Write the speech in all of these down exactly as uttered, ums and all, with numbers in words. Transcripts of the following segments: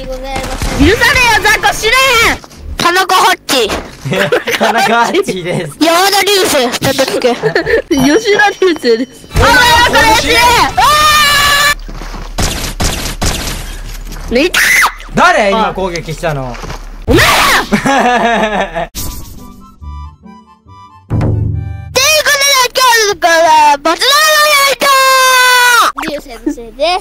にございません。 許さねえよ、ザコ死ねへん。田中ハッチ。 田中ハッチです。 山田流星、叩きけ。吉田流星です。あー、これ死ねえ。ねいた。 誰今攻撃したの。 お前ら。だからバツナ流星のせいです。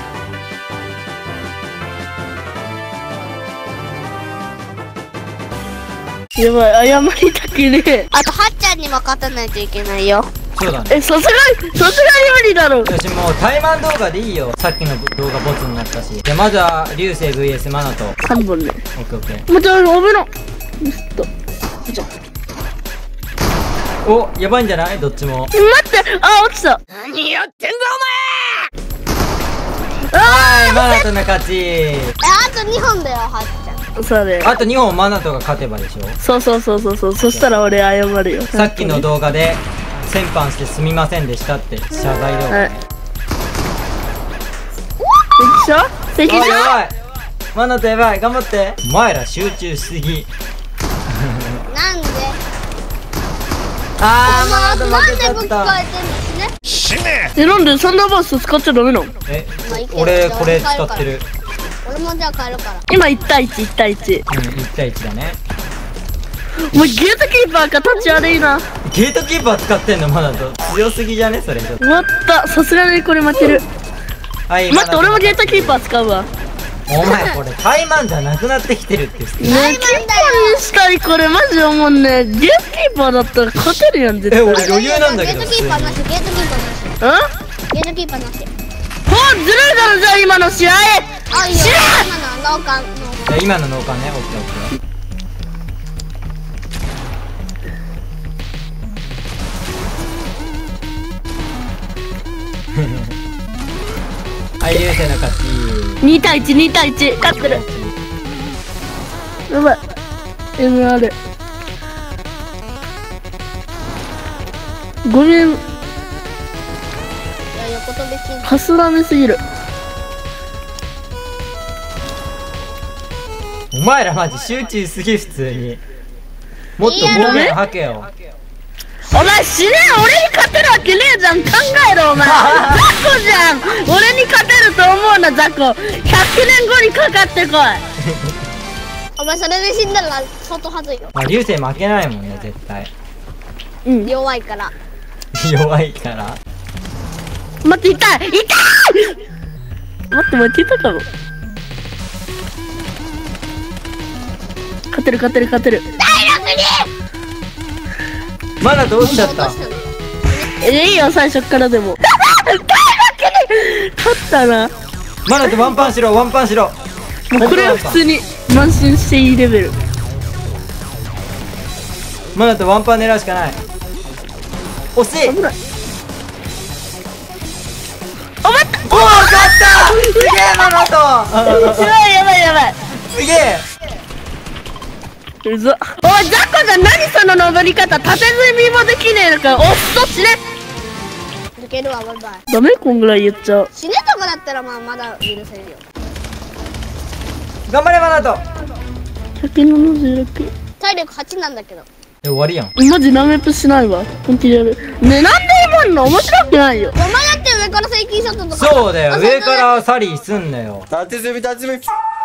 やばい、謝りたくねえ。 あとはっちゃんにも勝たないといけないよ。 そうだね。 え、さすがにさすがに無理だろ。 よし、もうタイマン動画でいいよ。さっきの動画ボツになったし。じゃあまずは流星 ブイエス マナト。 さんぼんね。 オッケーオッケー。 もうちょい、おめのミスッとお、やばいんじゃないどっちも。 待って、あ、落ちた。 何やってんだはい、マナトの勝ち。 あとにほんだよ、はっちゃん。 そうね。 あとにほんマナトが勝てばでしょ。 そうそうそうそうそう。そしたら俺謝るよ。 さっきの動画で先般してすみませんでしたって謝罪動画はい。 ね。 関所？関あ、や所？ ばい。マナトやばい、頑張って。お前ら集中しすぎ。 なんであー、マナトなん負けちゃっで僕変た。 えてんですね。 死ね。 え、なんでサンダーバースト使っちゃダメなの？ えまあいいけ、ど俺これ使ってる。 俺もじゃあ変えるから。 今いち対いち、いち対いち。 うん、いち対いちだね。 もうゲートキーパー形悪いな。 ゲートキーパー使ってんのマナト。強すぎじゃねそれ。ちょっと。 終わった。さすがにこれ負ける。 はい待って、俺もゲートキーパー使うわ。 お前これタイマンじゃなくなってきてるって言ってねえ、キーパーにしたい。これマジ思うね。ゲートキーパーだったら勝てるやん、絶対。 え、俺余裕なんだけど。 ゲートキーパーなし、ゲートキーパーなし。 うん？ ゲートキーパーなし。 ほう、ずるいだろ、じゃあ今の試合。 あ、いいよ。 知らん。 今の農家の。 じゃあ今の農家ね。オッケーオッケー。はい、流星の勝ち。 に対いち、に対いち。勝ってる。やばい。エムアール。ごめん。 いや、横飛びチン。 ハスラメすぎる。 お前らマジ集中しすぎ普通に。もっと暴言吐けよ。 お前死ねえ。俺に勝てるわけねえじゃん。考えろお前。ザコじゃん。俺に勝てると思うな、ザコ。ひゃくねんごにかかってこい。 お前それで死んだら相当はずいよ。 まあ流星負けないもんね絶対。 うん。 弱いから。 弱いから。 待って、痛い痛い。待って待って、痛いかも。勝てる勝てる勝てる。 まだどうしちゃった。 え、いいよ、最初からでも。勝ったな。 まだとワンパンしろワンパンしろ。 もうこれは普通に慢心していいレベル。 まだとワンパン狙うしかない。惜しい。 危ない。お、待った。 おお勝ったすげえマナトやばいやばいやばい。 すげえ。 うざ。おい、ザコじゃん、何その登り方。縦積みもできねえのか。おっそ死ね。 抜けるわ、バイバイ。 ダメ、こんぐらい言っちゃう。 死ねとかだったらまあまだ許せるよ。 頑張れマナト。 ひゃくななじゅうろく。 体力はちなんだけど。 え、終わりやん。 マジナメプしないわ。本気でやる。ねえ、なんで今の面白くないよ。 お前だって上からセイキンショットとか。 そうだよ、上からサリーすんなよ。 縦積み縦積み。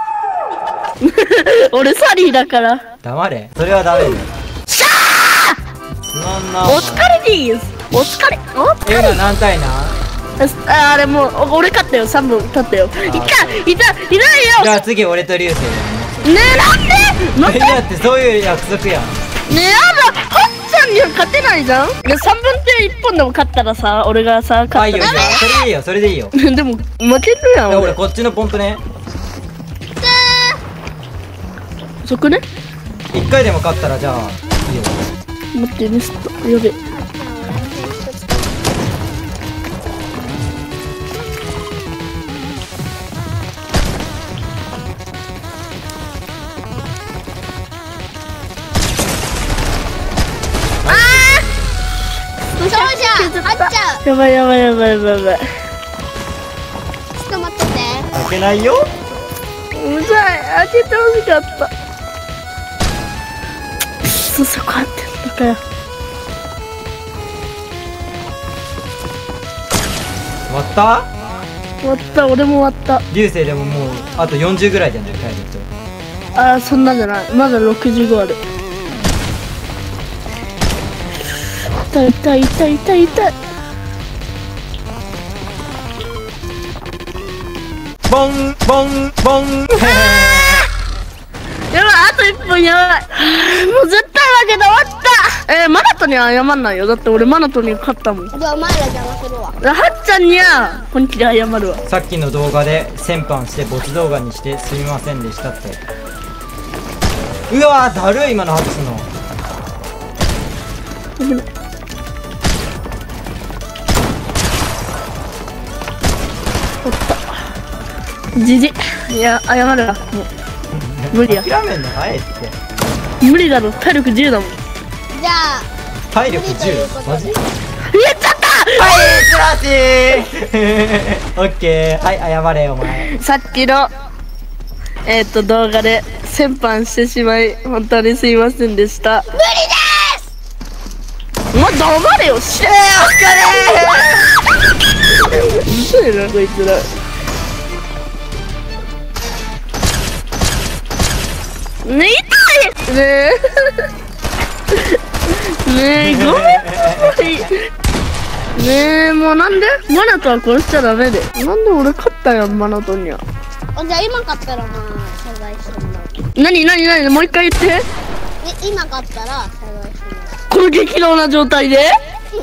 俺サリーだから。 黙れ。それはダメだよ。 しゃつまんな。 ー。お疲れでーす。お疲れ。お疲れ。 え、今何対何？ あ、あれもうお俺勝ったよ。さんぼん勝ったよ。いたいたいないよ。 じゃあ次俺と流星だよね。 ねえ、なんで。 え、だってそういう約束やん。 ねえ、やだ。はっちゃんには勝てないじゃん。いや、さんぶんていっぽんでも勝ったらさ、俺がさあ、いいよ、 勝ったいいよ。それでいいよ、それでいいよ。 ら。でも負けるやん。 いや俺俺こっちのポンプね。 そこね。 一回でも勝ったらじゃあいいよ。 待って、ミスった。やべ。 そうじゃん、はっちゃん。 やばいやばいやばいやばいやばい。 ちょっと待ってて。 負けないよ。 うざい、開けてほしかった。そそこあってんのかよ。 終わった？ 終わった、俺も終わった。 流星でももうあとよんじゅうぐらいじゃない体力と。 ああ、そんなんじゃない、まだろくじゅうごある。痛い痛い痛い痛い痛い。 ボンボンボンやばい、あといっぷんやばい。もう絶対負けた、終わった。えー、マナトには謝んないよ。だって俺マナトに勝ったもん。 じゃあお前ら邪魔するわ。 はっちゃんには本気で謝るわ。 さっきの動画で先般してボツ動画にしてすみませんでしたって。うわーだるい今の外すの。 じじいや謝るわ。もう無理や。 諦めんの早いって。 無理だろ、体力じゅうだもん。 じゃあ体力じゅうマジ？ 言っちゃったはい、つらしーオッケー、はい、謝れお前。 さっきのえっ、ー、と動画で先般してしまい本当にすいませんでした。 無理です。 もう黙れよ、しれーお疲れーうるさいなこいつら。ねえ痛いねえねえごめんなさいねえ、もうなんでマナトは殺しちゃダメで。なんで俺勝ったやん、マナトには。 あ、じゃあ今勝ったらまあ謝罪してもらう。 なになになに、もう一回言って。 え、今勝ったら謝罪してもらう。 この激動な状態で、うん、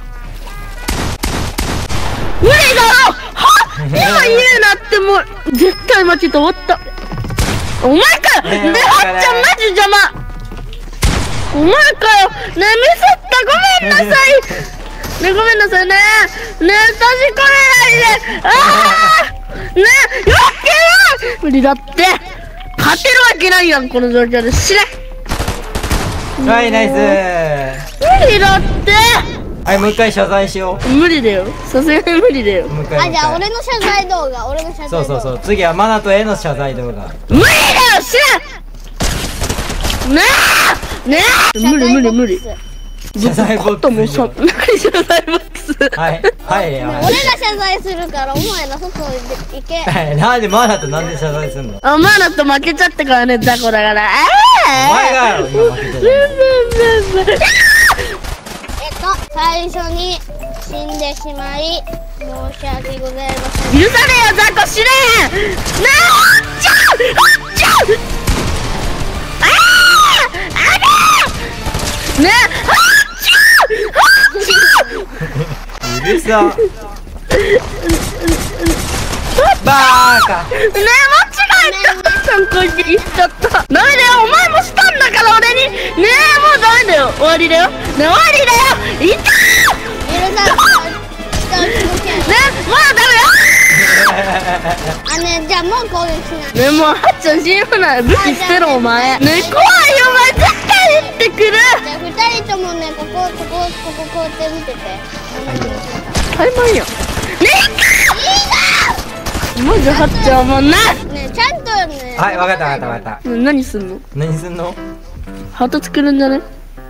無理だろは今言うなって。もう絶対負けて終わった。お前かよ、ねえ、はっちゃんマジ邪魔。お前かよ、ねえ、ミスった、ごめんなさいねえ、ごめんなさいねえ、ねえ、閉じ込めないで。ああねえ、よっけよ無理だって、勝てるわけないやんこの状況で。死ね。 はい、ナイスー。 無理だって。 はい、もう一回謝罪しよう。 無理だよ、さすがに無理だよ。 もう一回。 あ、じゃあ俺の謝罪動画、俺の謝罪動画。 そうそうそう、次はマナトへの謝罪動画。 無理だよ、死ね。ねえねえ、無理無理無理。 謝罪ボックスもさ、何謝罪ボックス。 はいはいはい。 俺が謝罪するからお前ら外行け。 なんでマナトなんで謝罪すんの？ あ、マナト負けちゃったからね、雑魚だから。 お前がよ今負けてる。 えっと最初に死んでしまい申し訳ございません。 許さねえよ、雑魚死ねえ。ねえ、あっちゃうあっちゃう。あああれねえ、あっちゃうあっちゃう。 うるさ。バーカ。 ねえ、間違えた。参考に言っちゃった。ダメだよ、お前もしたんだから俺に。ねえ、もうダメだよ、終わりだよ。ねえ、終わりだよ。いったー。 許さない。 ねえ、もうダメよ。 あ、ね、じゃあもう攻撃しない。 ねえ、もうはっちゃん死ぬなよ、武器捨てろお前。ねえ、怖いよお前、絶対撃ってくる。 じゃあ二人ともね、こここここここうやって見てて。 怠慢やん。ねえ、いいな。マジはっちゃんもんな。 ね、ちゃんとね。 はい、わかったわかったわかった。 何すんの？ 何すんの？ ハート作るんじゃね？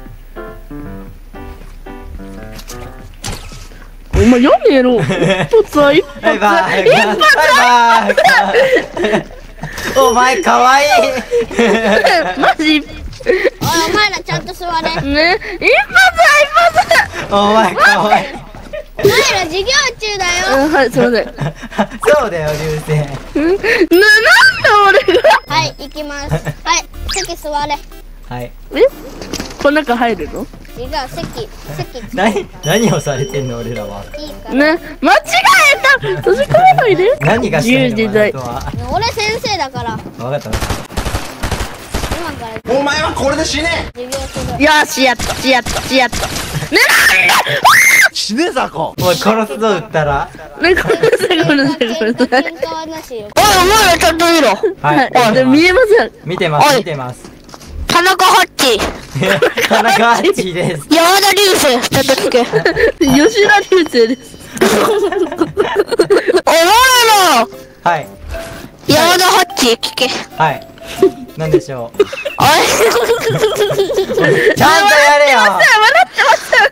お前やめろ。一発は一発。 バイバイ。 一発はバイバイ。お前かわいい。 マジ。 おい、お前らちゃんと座れ。 ね、一発は一発。 お前かわいい。 お前ら授業中だよ。 はい、すいません。 そうだよ、流星。 な、なんで俺が。 はい、行きます。はい、席座れ。 はい。 え、この中入るの？ 違う、席、席。 何、何をされてんの、俺らは。 いいから。 ね、間違えた。閉じ込めないで。 何がしたいの、 時代。 俺先生だから。 わかったわかった。 今から。 お前はこれで死ね。 授業する。 よーし、やっと、しやっと、しやっと。ね、なんで。 死ねザコ。 おい、殺すぞ、撃ったら。 ね、ごめんなさい、ごめんなさい、ごめんなさい。 喧嘩はなしよ。 おい、お前らちゃんと見ろ。 はいおい、でも見えません。 見てます、 おい見てます。 田中ハッチ。 田中ハッチーです。 山田流星、ちゃんと聞け。吉田流星です。お前ら。 はい。 山田ハッチ聞け。 はいなんでしょうあれちゃんとやれよ笑ってました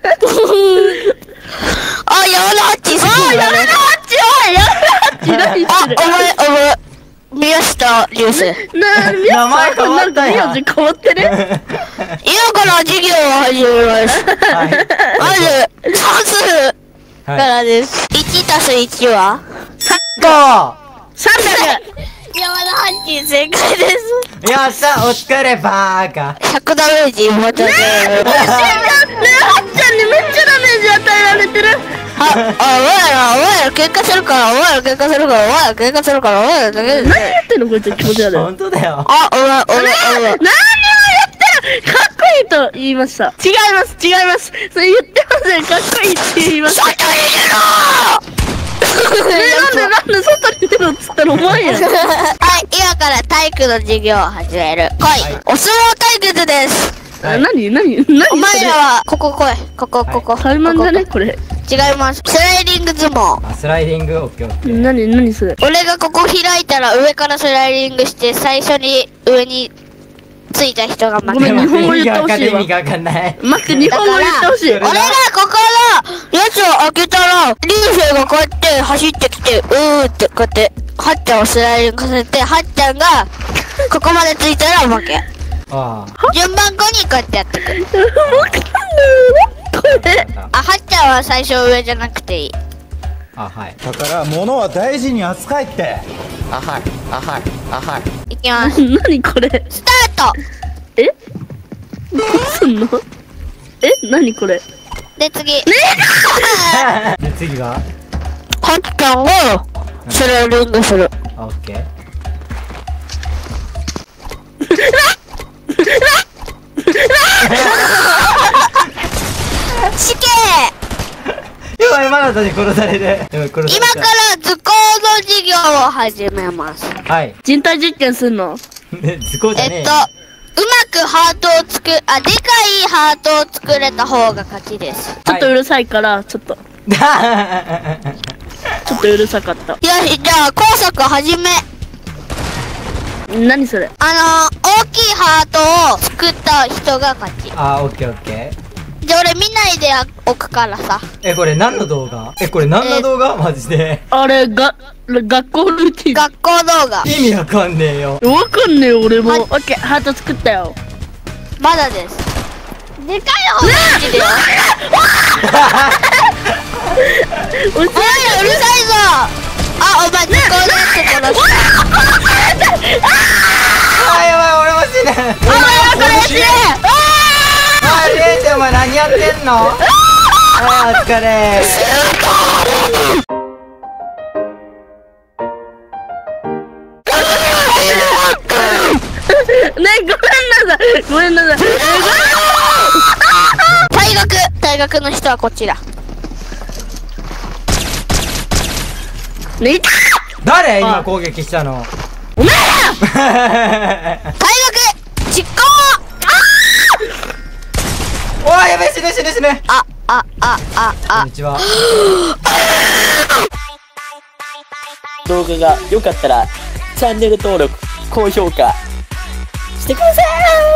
あ、山田ハッチ好き。あ、山田ハッチおい山田ハッチ何言ってる。あ、お前、お前、宮下流星。な、宮名前変わったやん名字変わってる今から授業を始めます。 はいまず、算数からです。いちたすいちはゴーさんびゃく。山田ハッチ正解です。 よっしゃお疲れバーカひゃくダメージまたね。ねえ、はっちゃんにめっちゃダメージ与えられてる。あ、あ、お前ら、お前ら喧嘩するから、お前ら喧嘩するから、お前ら喧嘩するから、お前らだけで。何やってんのこいつ気持ち悪い。 本当だよあ、お前、お前、お前。何をやったらかっこいいと言いました。違います、違います。それ言ってません。かっこいいって言いました。外に出ろなんでなんで外に出ろっつったらお前やん。はい、今から体育の授業を始める。来い、はい、お相撲対決です。 はい、 何何何お前らはここ来い。ここここ。タイマンじゃねこれ。違います。スライディング相撲。 あ、スライディングオッケーオッケー。 何何それ。俺がここ開いたら上からスライディングして最初に上についた人が負け。ごめん、日本語言ってほしいわ。 意味がわかんない。 待って、日本語言ってほしい。俺がここのやつを開けたら、流星がこうやって走ってきて、うーってこうやって、はっちゃんをスライディングさせて、はっちゃんが、ここまでついたら負け。 ああ。 順番後にこうやってやってくる。わかんない。これ。あ、はっちゃんは最初上じゃなくていい。 あ、はい。 だから物は大事に扱いって。あ、はいあ、はいあ、はい。 いきます。何これ。スタート。えどうすんの。え何これ。で次。ねえで次ははっちゃんをスライディングする。 オッケー。 死刑。 やばい、マナトに殺される。今から図工の授業を始めます。 はい。 人体実験すんの。 図工じゃねえ。 えっと、うまくハートを作、あ、でかいハートを作れた方が勝ちです。ちょっとうるさいから、ちょっと。ちょっとうるさかった。よし、じゃあ、工作始め。何それ。あのー、大きいハートを作った人が勝ち。 あー、オッケーオッケー。 じゃあ俺見ないで置くからさ。 え、これ何の動画？え、これ何の動画？マジで。あれ、が、学校ルーティン。学校動画。意味わかんねえよ。わかんねえよ、俺も。オッケー、ハート作ったよ。まだです。でかい方が好きだよ。お前らうるさいぞ。あ、お前、図工のやつ殺した。 あ、やばい、俺も死ぬ。 お前はこれ死ね。 あー、レイちゃんお前何やってんの？あー、お疲れ。ねえ、ごめんなさい。ごめんなさい。退学。退学の人はこっちだ。ねえ。 誰今攻撃したの？ お前ら。退学実行。 おー、やべえ、死ぬ死ぬ死ぬ。 あ、あ、あ、あ、あ。 こんにちは。 動画が良かったらチャンネル登録高評価してください。